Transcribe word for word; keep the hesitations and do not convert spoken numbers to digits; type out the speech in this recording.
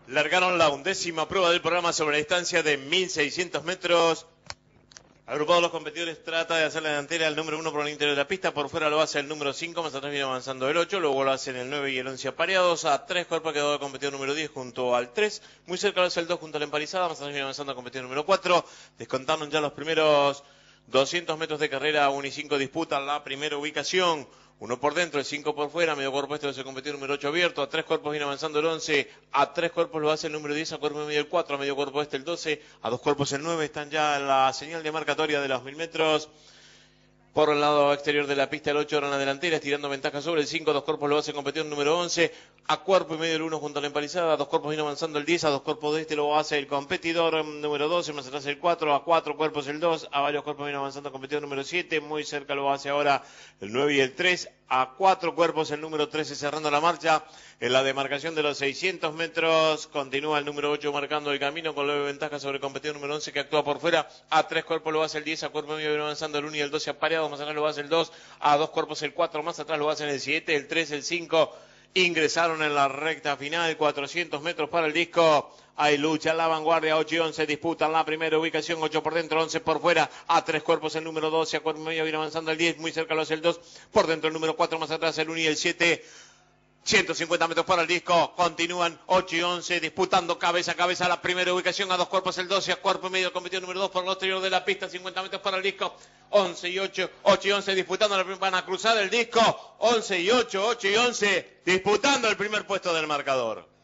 Largaron la undécima prueba del programa sobre la distancia de mil seiscientos metros. Agrupados los competidores, trata de hacer la delantera el número uno por el interior de la pista. Por fuera lo hace el número cinco, más atrás viene avanzando el ocho. Luego lo hacen el nueve y el once apareados. A tres cuerpos quedó el competidor número diez junto al tres. Muy cerca lo hace el dos junto a la empalizada. Más atrás viene avanzando el competidor número cuatro. Descontaron ya los primeros doscientos metros de carrera. uno y cinco disputan la primera ubicación. Uno por dentro, el cinco por fuera, medio cuerpo este es el competidor número ocho abierto, a tres cuerpos viene avanzando el once, a tres cuerpos lo hace el número diez, a cuerpo y medio el cuatro, a medio cuerpo este el doce, a dos cuerpos el nueve, están ya en la señal de marcatoria de los mil metros. Por el lado exterior de la pista, el ocho ahora en la delantera, estirando ventaja sobre el cinco, a dos cuerpos lo hace el competidor número once, a cuerpo y medio el uno junto a la empalizada, a dos cuerpos viene avanzando el diez, a dos cuerpos de este lo hace el competidor número doce, más atrás el cuatro, a cuatro cuerpos el dos, a varios cuerpos viene avanzando el competidor número siete, muy cerca lo hace ahora el nueve y el tres, a cuatro cuerpos el número trece cerrando la marcha. En la demarcación de los seiscientos metros continúa el número ocho marcando el camino con leve ventaja sobre el competidor número once que actúa por fuera. A tres cuerpos lo hace el diez, a cuerpo medio viene avanzando el uno y el doce apareados, más atrás lo hace el dos, a dos cuerpos el cuatro, más atrás lo hacen el siete, el tres, el cinco. Ingresaron en la recta final, cuatrocientos metros para el disco. Hay lucha en la vanguardia, ocho y once disputan la primera ubicación, ocho por dentro, once por fuera, a tres cuerpos el número doce, a cuerpo medio viene avanzando el diez, muy cerca lo hace el dos, por dentro el número cuatro, más atrás el uno y el siete. ciento cincuenta metros para el disco, continúan ocho y once disputando cabeza a cabeza la primera ubicación, a dos cuerpos el doce, a cuerpo y medio el competidor número dos por el exterior de la pista, cincuenta metros para el disco, once y ocho, ocho y once disputando, van a cruzar el disco, once y ocho, ocho y once disputando el primer puesto del marcador.